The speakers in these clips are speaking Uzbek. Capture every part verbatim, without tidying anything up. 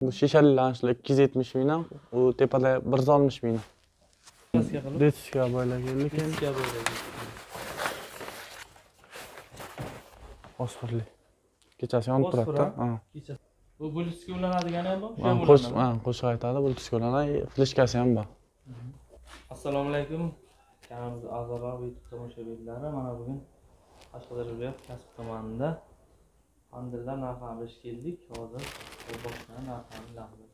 Bu shishalilar shular ikki yuz yetmish mingdan, u tepada bir yuz oltmish mingdan. Diska bo'ylab keldik endi. Diska bo'ylab. Fosforli. Kechasi yonib turadi-da. Ha. Kechasi. Bu Bluetoothga ulanadigan ham bor? Ha, qo'sh, ha, qo'shiq aytadi, Bluetoothga ulanadi, fleshkasi ham bor. Assalomu alaykum. Kanalimiz a'zolar va YouTube tomoshabinlari. Mana bugun Qashqadaryo viloyat Kasb tumanida Handillar narxini bilish keldik. Hozir bu boshqa narxlarni bilamiz.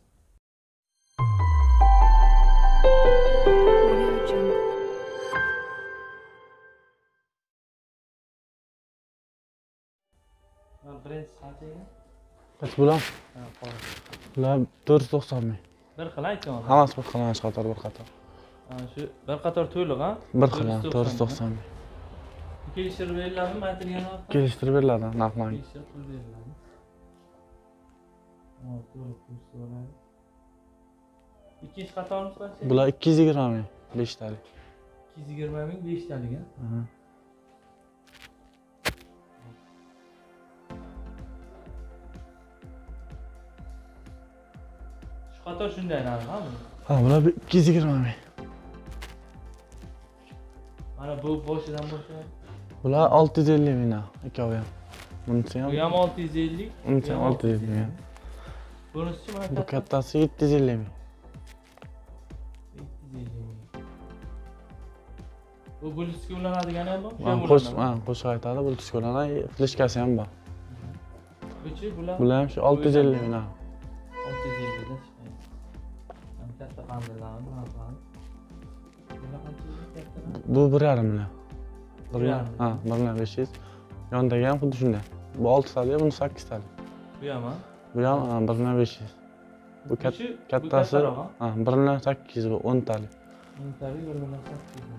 Birinchi qanchaga? Kaç bulan? Ha, qora. Bular to'rt yuz to'qson ming. Bir xil aytgan. Hammasi bir xil, mana qator bir qator. Ha, shu bir qator to'liq, ha? Bir xil, to'rt yuz to'qson ming. Kelishtirib beriladimi, aytilgan narx? Kelishtirib beriladi, narxlarni. Kelishtirib pul beriladi. Ha, to'liq pul so'raydi. Ikkinchi qatorimiz qancha? Bular ikki yuz yigirma ming, besh talik. ikki yuz yigirma ming besh talik, ha? Qator shunday narx, ha? Ha, bular ikki yuz yigirma ming. Mana bu boshidan boshlaydi. Bular olti yuz ellik mingdan, ikkovi ham. Bunisi ham. Bu ham olti yuz ellik. Bunisi ham olti yuz ellik ming. Bunisi mana Bu kattasi yetti yuz ellik ming. yetti yuz ellik ming. Bu Bluetoothga ulanadigan ham bor? Ha, qo'sh, ha, qo'shiq aytadi, Bluetoothga ulanadi, fleshkasi ham bor. Buchi bular? Bular ham shu olti yuz ellik mingdan. olti yuz ellik dan chiqadi. Ham katta qandalarni narxlari. Bular qancha katta? Bu bir yarim million. bir million, ha, bir million besh yuz. Yondagi ham xuddi shunday. Bu olti talik, bu sakkiz talik. Bu ham, ha? Bu ham bir million besh yuz. Bu kattasi, ha, bir million sakkiz yuz, bu o'n talik. o'n talik bir million sakkiz yuz.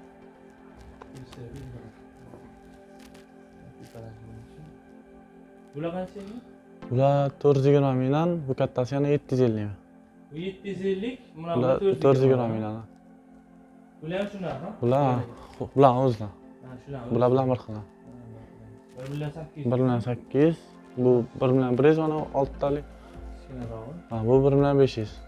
Bular qanchaga? Bular to'rt yuz yigirma mingdan, bu kattasi yana yetti yuz ellik ming. Bu yetti yuz ellik, mana bu to'rt yuz yigirma mingdan. Bular ham shunaqa? Bular, bular o'zlar. Ha, shular. Bular bilan bir xil. bir million sakkiz yuz. bir million sakkiz yuz, bu bir million bir yuz, mana olti talik. Kichkinaroq. Ha, bu bir million besh yuz.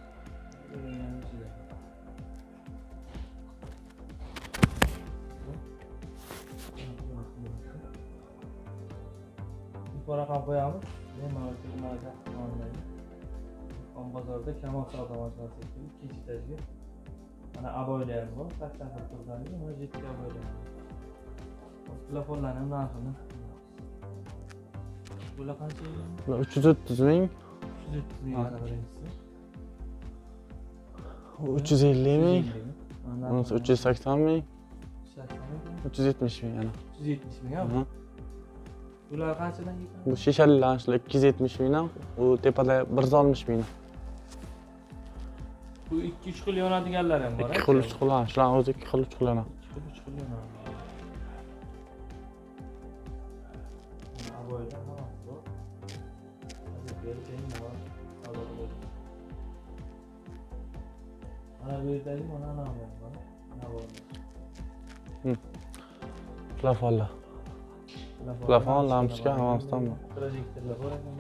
Bu raqam qo'yamiz. Men mana shu marka qilmayman. On bozorda Kamol savdo mashinasi ikkinchi etajga. Mana aboylar ham bor, sakson turgani, mana yetti aboylar. Telefonlarning narxini. Bular qancha? Bular uch yuz o'ttiz ming. uch yuz o'ttiz ming mana birinchisi. uch yuz ellik ming. Bunisi uch yuz sakson ming. uch yuz yetmish ming yana. uch yuz yetmish ming, ha? Bular qanchadan ketadi? Bu shishalilar shular ikki yuz yetmish mingdan, u tepada bir yuz oltmish mingdan. Bu ikki uch xil yonadiganlar ham bor, ikki xil, uch xil, shular o'zi ikki xil, uch xil yana. ikki xil, uch xil yonadi. Aboylar ham bor. Hozir berib bor. Mana bu yerdagi mana ana ham bor. Ana bor. Plafonlar. Plafon, lampochka hammasidan bor. Projektorlar bor ekan.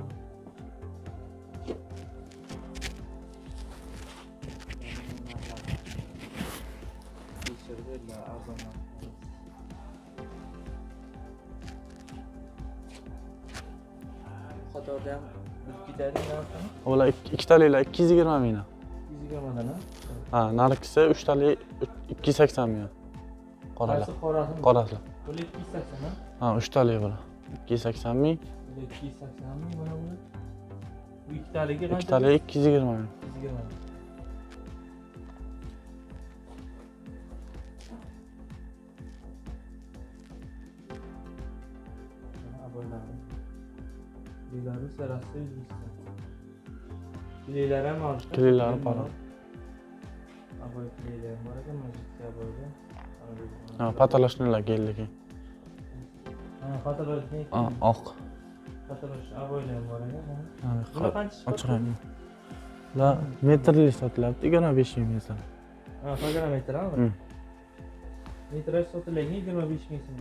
Qatorda ham ketadi narxi. Ular ikki taliklar ikki yuz yigirma mingdan. ikki yuz yigirmadan, ha? Ha, narxisi uch talik ikki yuz sakson ming. Qoralar. Qorasi. Qorasi. Bu ikki yuz sakson, ha? Ha, uch talik bular. ikki yuz sakson ming. Bu ikki yuz sakson ming mana bu. Bu ikki taligi qancha? ikki talik ikki yuz yigirma ming. ikki yuz yigirma ming. Belarus arasida O'zbekiston. Kleylar ham bor. Kleylar bor. Aboy kleylar bor ekan, majidga aboyda. Ha, patoloshnilar keldi keyin. Ha, patoloshni. Ha, oq. Patolosh aboylar ham bor ekan. Ha, bular qancha? Ochiraman. Bular metrli sotilyapti, yigirma besh ming so'm. Ha, yigirma metr ha? Hm. Metraj sotilgan yigirma besh ming so'm.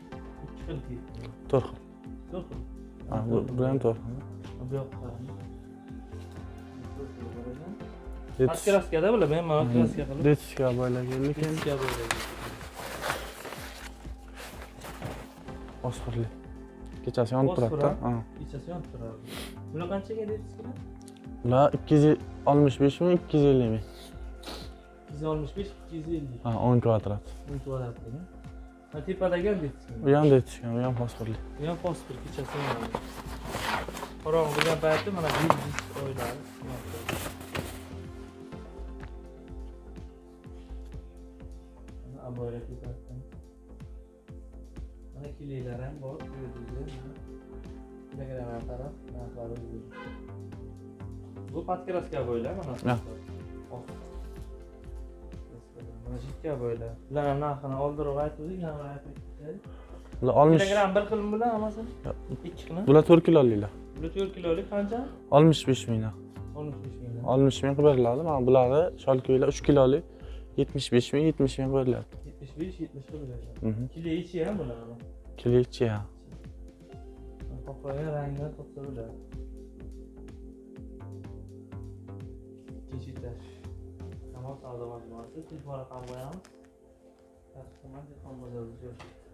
ikki xil. to'rt xil. to'rt xil. Ha, bu bilan to'rt xil. Bu yoqqa. Kaç kraskada bular? Men mana kraska qilib. Diska böyle geldik endi. Diska bo'ladi. Fosforli. Kechasi yonib Fosfor, turadi. Ha. Kechasi yonib turadi. Bular qanchaga deyapsizlar? Ular ikki yuz oltmish besh ming, ikki yuz ellik ming. ikki yuz oltmish besh, ikki yuz ellik. Ha, o'n kvadrat. o'n kvadratdagi. Ha, tepadagi ham deyapsizlar. Bu ham detishgan, bu ham fosforli. Bu ham fosfor kechasi yonadi. Qorong'i bo'lgan paytda mana bu disk o'ylari. Mana aboylar tepadan. Mana kiliklar ham bor, ko'rdingizmi? Diagram taraf, narxlari o'zgardi. Bu podkraska bo'ylar mana. Ha. Mana jitka bo'ylar. Bularning narxini oldinroq aytdik, yana aytdik. Bular oltmish. Kilogram bir xil bular hammasi? ikki xil. Bular to'rt kilolilar. Bular to'rt kilolik qancha? oltmish besh mingdan. oltmish besh mingdan. oltmish ming qilib beriladi. Mana bularni sholko'ylar uch kiloli yetmish besh ming, yetmish ming beriladi. yetmish besh yetmish beriladi. Mhm. Kilo ichi ham bular. Kilichi ha. Qo'qoya ranglar topsa bo'ladi. Ikkinchi etaj. Tamom savdo majmuasi, telefon raqami qo'yamiz. Kastomar telefon bozorida joylashgan.